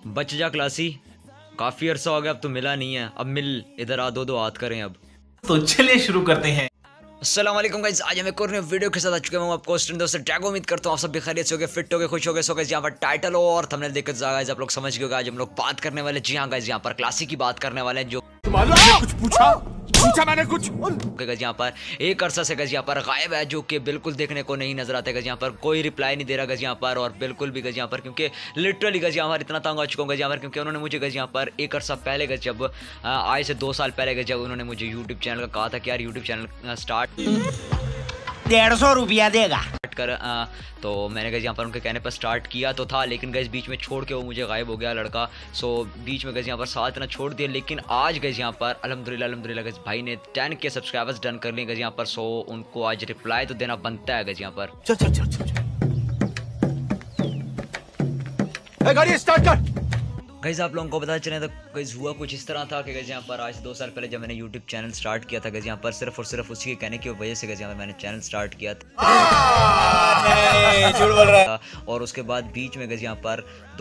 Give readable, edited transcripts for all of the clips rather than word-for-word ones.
बच जा क्लासी, काफी अरसा हो गया, अब तो मिला नहीं है। अब मिल, इधर आ, दो हाथ करें अब। तो चलिए शुरू करते हैं। अस्सलाम वालेकुम गाइस, आज हम एक और नए वीडियो के साथ आ चुके हैं। मैं आपको स्टूडेंट दोस्त टैग, उम्मीद करता हूँ आप सब भी खैरियत से होगे, फिट होगे, खुश होगे। सो गाइस यहाँ पर टाइटल हो और थंबनेल देखकर गाइस आप लोग समझ गए आज हम लोग बात करने वाले, जी हाँ गाइस यहाँ पर क्लासी की बात करने वाले हैं। जो कुछ पूछा मैंने कुछ गज यहाँ पर एक अरसा से गज यहाँ पर गायब है, जो कि बिल्कुल देखने को नहीं नजर आता है। गज यहाँ पर कोई रिप्लाई नहीं दे रहा गज यहाँ पर, और बिल्कुल भी गज यहाँ पर, क्योंकि लिटरली गज यहाँ पर इतना तंग आ चुका हूँ गज यहाँ पर, क्योंकि उन्होंने मुझे गज यहाँ पर एक अरसा पहले गज जब आज से 2 साल पहले गज जब उन्होंने मुझे यूट्यूब चैनल का कहा था कि यार यूट्यूब चैनल स्टार्ट 150 रुपया देगा कर, तो मैंने गज यहाँ पर उनके कहने पर स्टार्ट किया तो था, लेकिन गज बीच में छोड़ के वो मुझे गायब हो गया लड़का। सो बीच में गज यहाँ पर साथ ना छोड़ दिया, लेकिन आज गज यहाँ पर अल्हम्दुलिल्लाह गज भाई ने 10 के सब्सक्राइबर्स डन कर लिए गज यहाँ पर। सो उनको आज रिप्लाई तो देना बनता है गज यहाँ पर। चल गाड़ी स्टार्ट कर। गैस आप लोगों को पता चले तो गैस हुआ कुछ इस तरह था कि गैस यहाँ पर आज 2 साल पहले जब मैंने यूट्यूब चैनल स्टार्ट किया था गैस यहाँ पर, सिर्फ और सिर्फ उसी के कहने की वजह से गैस यहाँ पर मैंने चैनल स्टार्ट किया था। झूठ बोल रहा है। और उसके बाद बीच में गैस यहाँ पर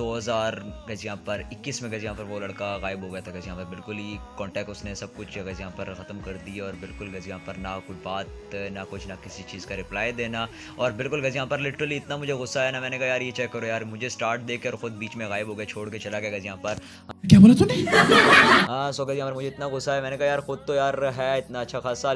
2021 में गैस यहाँ पर वो लड़का गायब हो गया था गैस यहाँ पर, बिल्कुल ही कॉन्टैक्ट उसने सब कुछ गैस यहाँ पर ख़त्म कर दिया, और बिल्कुल गैस यहाँ पर ना कोई बात ना कुछ, ना किसी चीज़ का रिप्लाई देना, और बिल्कुल गैस यहाँ पर लिटरली इतना मुझे गुस्सा आया ना, मैंने कहा यार ये चेक करो यार, मुझे स्टार्ट देकर और खुद बीच में गायब हो गया, छोड़ के चला गया गैस यहाँ पर। क्या बोला तूने? हाँ सो गैस यहाँ पर मुझे इतना गुस्सा है, मैंने कहा यार खुद तो यार है इतना अच्छा खासा,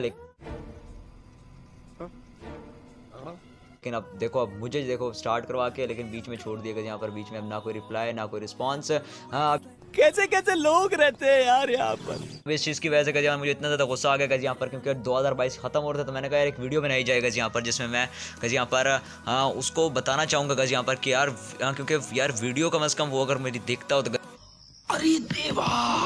लेकिन अब देखो, अब मुझे देखो स्टार्ट करवा के लेकिन बीच में छोड़ दिया गया यहाँ पर, बीच में अब ना कोई रिप्लाई ना कोई रिस्पांस। हाँ कैसे कैसे लोग रहते हैं यार यहाँ पर। इस चीज़ की वजह से गज मुझे इतना ज़्यादा गुस्सा आ गया गज यहाँ पर, क्योंकि 2022 खत्म हो रहा था, तो मैंने कहा यार एक वीडियो बनाई जाएगा गज यहाँ पर, जिसमें मैं गज यहाँ पर उसको बताना चाहूँगा गज यहाँ पर कि यार क्योंकि यार वीडियो कम से कम वो अगर मेरी देखता हो तो अरे देवा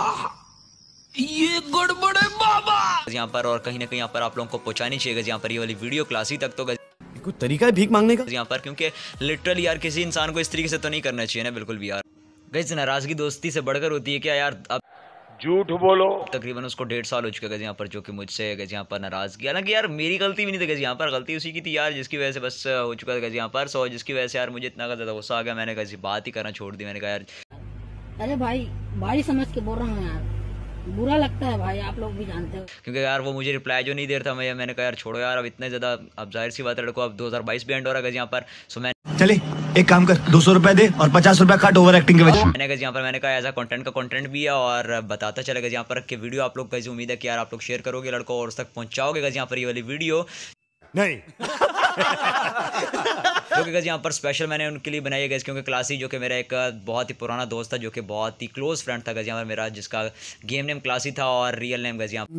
ये गड़बड़ है बाबा यहाँ पर, और कहीं ना कहीं यहाँ पर आप लोगों को पहुँचानी चाहिए गज यहाँ पर ये वाली वीडियो क्लासी तक तो कोई तरीका है भीख मांगने का यहाँ पर, क्योंकि लिटरली यार किसी इंसान को इस तरीके से तो नहीं करना चाहिए ना बिल्कुल भी यार। गैस नाराजगी दोस्ती से बढ़कर होती है क्या यार। अब झूठ बोलो। तकरीबन उसको 1.5 साल हो चुका है यहाँ पर, जो कि मुझसे गज यहाँ पर नाराज किया ना, कि यार मेरी गलती भी नहीं थी गज यहाँ पर, गलती उसी की थी यार, जिसकी वजह से बस हो चुका था गज यहाँ पर। सो जिसकी वजह से यार मुझे इतना ज़्यादा गुस्सा आ गया, मैंने गज बात ही करना छोड़ दी। मैंने कहा यार अरे भाई समझ के बोल रहा हूँ यार, बुरा लगता है भाई, आप लोग भी जानते हो। क्योंकि यार वो मुझे रिप्लाई जो नहीं दे रहा था, मैंने कहा यार छोड़ो यार, अब इतने ज़्यादा, अब जाहिर सी बात है लड़को, अब 2022 भी एंड हो रहा है यहाँ पर। सो मैं चले एक काम कर 200 रुपए दे और 50 रुपए काट ओवर एक्टिंग के वजह। मैंने यहाँ पर मैंने कहा एज कंटेंट का कंटेंट भी है, और बताता चलेगा यहाँ पर कि वीडियो आप लोग कैसे, उम्मीद है कि यार आप लोग शेयर करोगे लड़को और उस तक पहुँचाओगे यहाँ पर ये वाली वीडियो नहीं जो कि गज यहाँ पर स्पेशल मैंने उनके लिए बनाई गई, क्योंकि क्लासी जो कि मेरा एक बहुत ही पुराना दोस्त था, जो कि बहुत ही क्लोज फ्रेंड था गज यहाँ पर मेरा, जिसका गेम नेम क्लासी था और रियल नेम गज यहाँ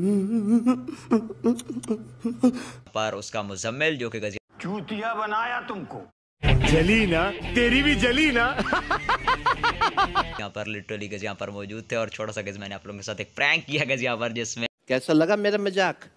पर उसका मुजम्मिल, जो कि गज चूतिया बनाया तुमको। जली ना, तेरी भी जली ना। यहाँ पर लिटरली गज यहाँ पर मौजूद थे, और छोटा सा गज मैंने आप लोगों के साथ एक प्रैंक किया गज यहाँ पर, जिसमें कैसा लगा मेरा मजाक?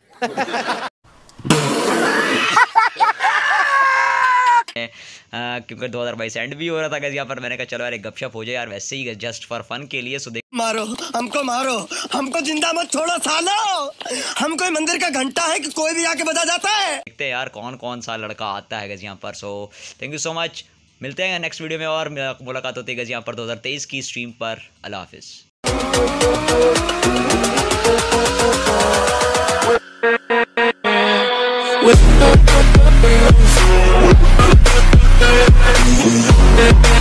क्योंकि 2022 एंड भी हो रहा था गज यहाँ पर, मैंने कहा चलो यार एक गपशप हो जाए यार, वैसे ही जस्ट फॉर फन के लिए। सो मारो हमको जिंदा मत छोड़ो सालो, हम कोई मंदिर का घंटा है कि कोई भी आके बजा जाता है। देखते हैं यार कौन कौन सा लड़का आता है गज यहाँ पर। So thank you so much, मिलते हैं नेक्स्ट वीडियो में, और मुलाकात होती है गज यहाँ पर 2023 की स्ट्रीम पर। अल्लाह हाफिज।